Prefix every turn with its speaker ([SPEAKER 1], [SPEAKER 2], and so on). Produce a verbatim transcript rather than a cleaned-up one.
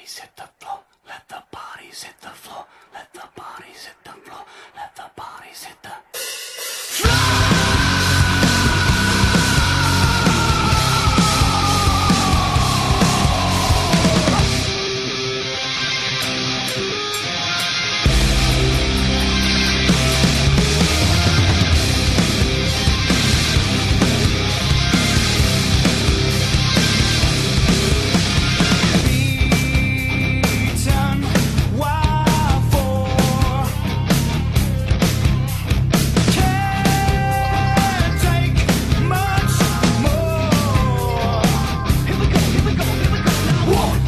[SPEAKER 1] bodies hit the floor. Let the bodies hit the floor. Let the bodies hit the floor. Let the bodies hit the one.